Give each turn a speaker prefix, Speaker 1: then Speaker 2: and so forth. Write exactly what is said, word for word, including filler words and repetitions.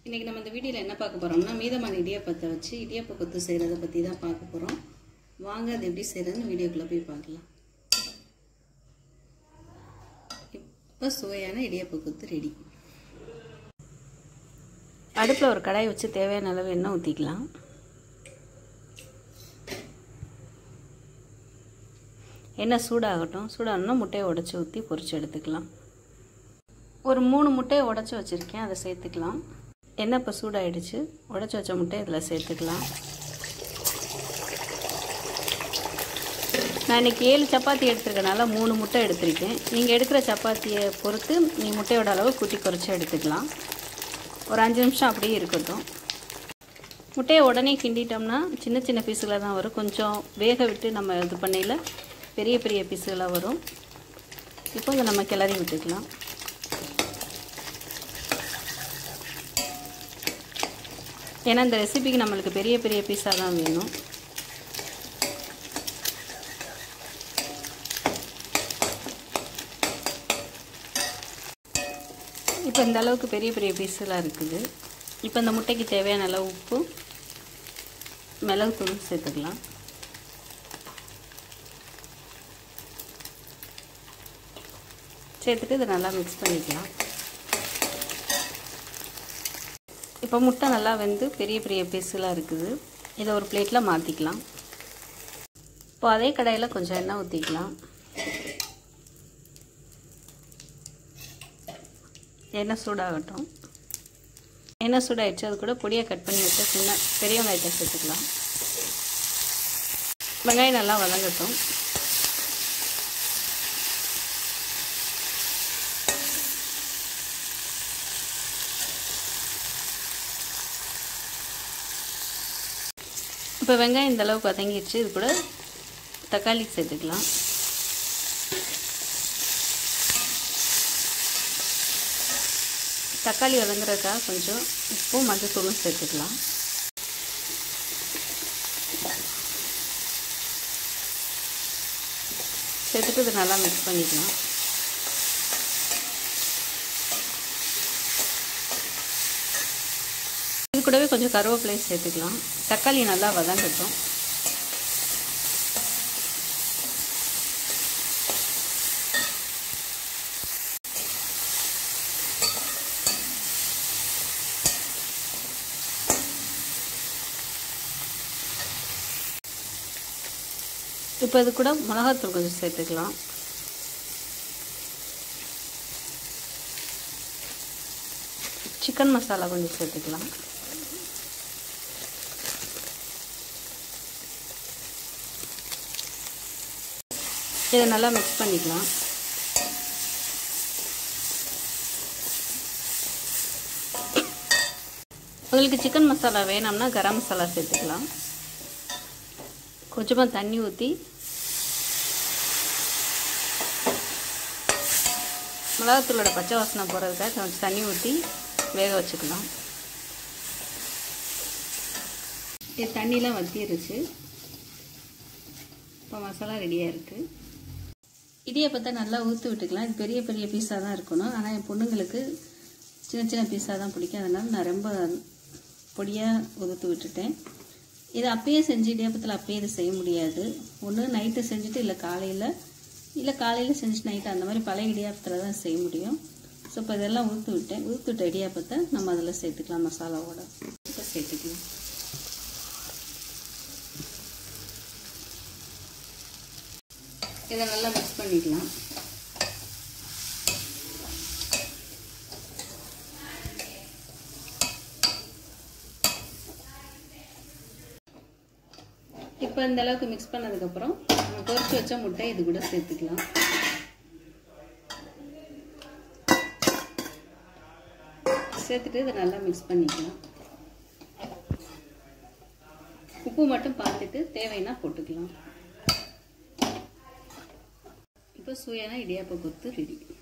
Speaker 1: இன்னைக்கு நம்ம இந்த வீடியோல என்ன பார்க்க போறோம்னா மீதமான இடியாப்பத்தை வச்சு இடியாப்ப கொத்து செய்யறத பத்தி தான் பார்க்க போறோம். வாங்க அது எப்படி செய்யறதுன்னு வீடியோக்குள்ள போய் பார்க்கலாம். இப்போ சுவையான இடியாப்ப கொத்து ரெடி. அடுப்புல ஒரு கடாய் வச்சு தேவையான அளவு எண்ணெய் ஊத்திக்கலாம். எண்ணெய் சூடாகட்டும். சூடானோன்னா முட்டையை உடைச்சு ஊற்றி பொரிச்சு எடுத்துக்கலாம். ஒரு மூணு முட்டையை உடைச்சி வச்சுருக்கேன், அதை சேர்த்துக்கலாம். எண்ணெய் இப்போ சூடாகிடுச்சு. உடைச்சி வச்ச முட்டை இதில் சேர்த்துக்கலாம். நான் இன்றைக்கி ஏழு சப்பாத்தி எடுத்துருக்கனால மூணு முட்டை எடுத்திருக்கேன். நீங்கள் எடுக்கிற சப்பாத்தியை பொறுத்து நீ முட்டையோட அளவு கூட்டி குறைச்சி எடுத்துக்கலாம். ஒரு அஞ்சு நிமிஷம் அப்படியே இருக்கட்டும். முட்டையை உடனே கிண்டிட்டோம்னா சின்ன சின்ன பீஸுகளாக தான் வரும். கொஞ்சம் வேக விட்டு நம்ம இது பண்ணையில் பெரிய பெரிய பீஸுகளாக வரும். இப்போ இதை நம்ம கிளறி விட்டுக்கலாம். ஏன்னா இந்த ரெசிபிக்கு நம்மளுக்கு பெரிய பெரிய பீஸாக தான் வேணும். இப்போ இந்த அளவுக்கு பெரிய பெரிய பீஸெலாம் இருக்குது. இப்போ இந்த முட்டைக்கு தேவையான அளவு உப்பு, மிளகுத்தூள் சேர்த்துக்கலாம். சேர்த்துட்டு இதை நல்லா மிக்ஸ் பண்ணிக்கலாம். இப்போ முட்டை நல்லா வெந்து பெரிய பெரிய பீஸெலாம் இருக்குது. இதை ஒரு பிளேட்டில் மாற்றிக்கலாம். இப்போ அதே கடாயில் கொஞ்சம் எண்ணெய் ஊற்றிக்கலாம். எண்ணெய் சூடாகட்டும். எண்ணெய் சூடாகிடுச்சு. அது கூட பொடியை கட் பண்ணி வச்சா சின்ன பெரிய வெங்காயத்தை சேர்த்துக்கலாம். வெங்காயம் நல்லா வதங்கட்டும். இப்போ வெங்காயம் இந்த அளவுக்கு வதங்கிடுச்சு. இது கூட தக்காளி சேர்த்துக்கலாம். தக்காளி வதங்குறதுக்காக கொஞ்சம் உப்பும் மஞ்சத்தூளும் சேர்த்துக்கலாம். சேர்த்துட்டு இது நல்லா மிக்ஸ் பண்ணிக்கலாம். இது கூடவே கொஞ்சம் கருவேப்பிலையும் சேர்த்துக்கலாம். தக்காளி நல்லா வதங்கட்டும். இப்போ இது கூட மிளகாத்தூள் கொஞ்சம் சேர்த்துக்கலாம். சிக்கன் மசாலா கொஞ்சம் சேர்த்துக்கலாம். இதை நல்லா மிக்ஸ் பண்ணிக்கலாம். உங்களுக்கு சிக்கன் மசாலா வேணும்னா கரம் மசாலா சேர்த்துக்கலாம். கொஞ்சமாக தண்ணி ஊற்றி மிளகாத்தூளோட பச்சை வாசனை போகிறதுக்காக கொஞ்சம் தண்ணி ஊற்றி வேக வச்சுக்கலாம். இது தண்ணிலாம் வற்றிருச்சு. இப்போ மசாலா ரெடியாக இருக்குது. இடியாப்பத்தை நல்லா ஊற்றி விட்டுக்கலாம். இது பெரிய பெரிய பீஸாக தான் இருக்கணும். ஆனால் என் பொண்ணுங்களுக்கு சின்ன சின்ன பீஸாக தான் பிடிக்கும். அதனால் நான் ரொம்ப பொடியாக உதுத்து விட்டுட்டேன். இதை அப்பயே செஞ்சு இடியாப்பத்தில் அப்பயே இதை செய்ய முடியாது. ஒன்று நைட்டு செஞ்சுட்டு இல்லை காலையில் இல்லை காலையில் செஞ்சுட்டு நைட்டு அந்த மாதிரி பழைய இடியாப்பத்தில் தான் செய்ய முடியும். ஸோ இப்போ இதெல்லாம் ஊற்றி விட்டேன். ஊற்றி விட்ட இடியாப்பத்தை நம்ம அதில் சேர்த்துக்கலாம். மசாலாவோட இப்போ சேர்த்துக்கலாம். இதை நல்லா மிக்ஸ் பண்ணிக்கலாம். இப்போ இந்த அளவுக்கு மிக்ஸ் பண்ணதுக்கப்புறம் நம்ம பொரிச்சு வச்ச முட்டை இது கூட சேர்த்துக்கலாம். சேர்த்துட்டு இதை நல்லா மிக்ஸ் பண்ணிக்கலாம். உப்பு மட்டும் பார்த்துட்டு தேவைன்னா போட்டுக்கலாம். இப்போ சுவையான இடியாப்ப கொத்து ரெடி.